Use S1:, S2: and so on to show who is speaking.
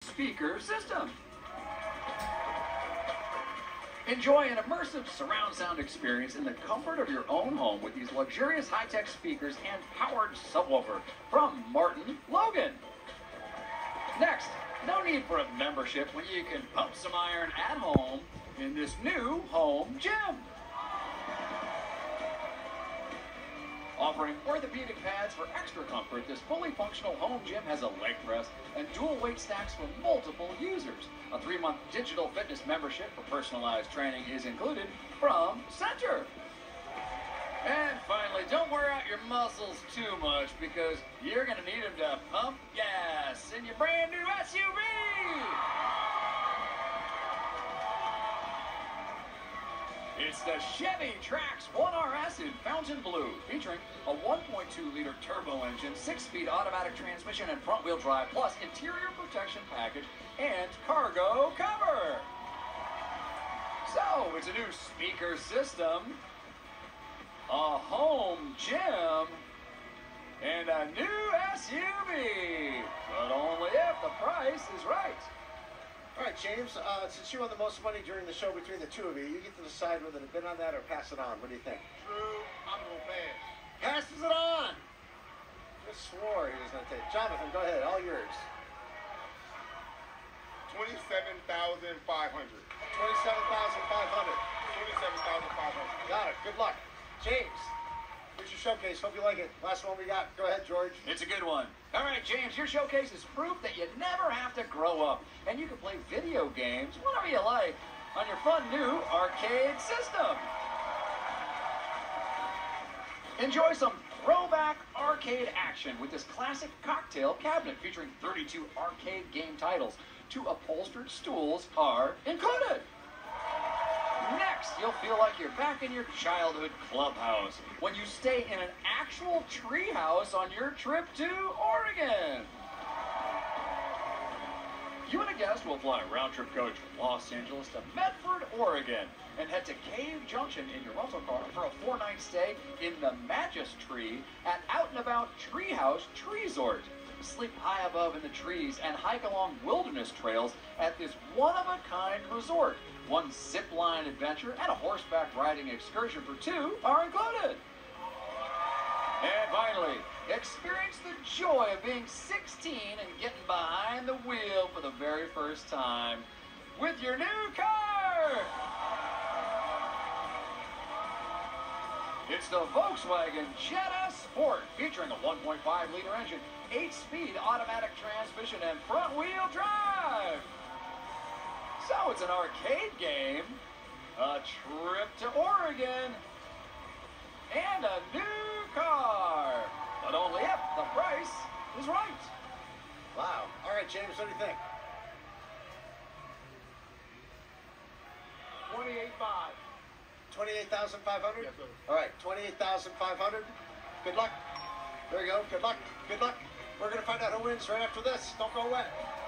S1: speaker system. Enjoy an immersive surround sound experience in the comfort of your own home with these luxurious high-tech speakers and powered subwoofer from Martin Logan. Next, no need for a membership when you can pump some iron at home in this new home gym. Offering orthopedic pads for extra comfort, this fully functional home gym has a leg press and dual weight stacks for multiple users. A 3-month digital fitness membership for personalized training is included from Center. And finally, don't wear out your muscles too much because you're going to need them to pump gas in your brand new SUV. It's the Chevy Trax 1RS in Fountain Blue, featuring a 1.2-liter turbo engine, 6-speed automatic transmission and front-wheel drive, plus interior protection package and cargo cover. So, it's a new speaker system, a home gym, and a new SUV, but only if the price is right.
S2: All right, James, since you won the most money during the show between the two of you, you get to decide whether to bid on that or pass it on. What do you think?
S3: True, I'm going to pass.
S2: Passes it on! Just swore he was going to take it. Jonathan, go ahead, all yours.
S3: 27,500.
S2: 27,500.
S3: 27,500.
S2: Got it. Good luck. James, here's your showcase. Hope you like it. Last one we got. Go ahead, George.
S1: It's a good one. All right, James, your showcase is proof that you never have to grow up, and you can play video games whenever you like on your fun new arcade system. Enjoy some throwback arcade action with this classic cocktail cabinet featuring 32 arcade game titles. 2 upholstered stools are included. Next, you'll feel like you're back in your childhood clubhouse when you stay in an actual treehouse on your trip to Oregon. You and a guest will fly a round-trip coach from Los Angeles to Medford, Oregon, and head to Cave Junction in your rental car for a 4-night stay in the Magistree at Out and About Treehouse Tree Resort. Sleep high above in the trees and hike along wilderness trails at this one-of-a-kind resort. 1 zip-line adventure and a horseback riding excursion for 2 are included. And finally, experience the joy of being 16 and getting behind the wheel for the very first time with your new car. It's the Volkswagen Jetta Sport, featuring a 1.5-liter engine, 8-speed automatic transmission, and front-wheel drive. So it's an arcade game, a trip to Oregon, and a new car. But only if the price is right.
S2: Wow. All right, James, what do you think?
S3: 28,500.
S2: 28,500?
S3: Yes, sir.
S2: All right, 28,500. Good luck. There you go. Good luck. Good luck. We're going to find out who wins right after this. Don't go away.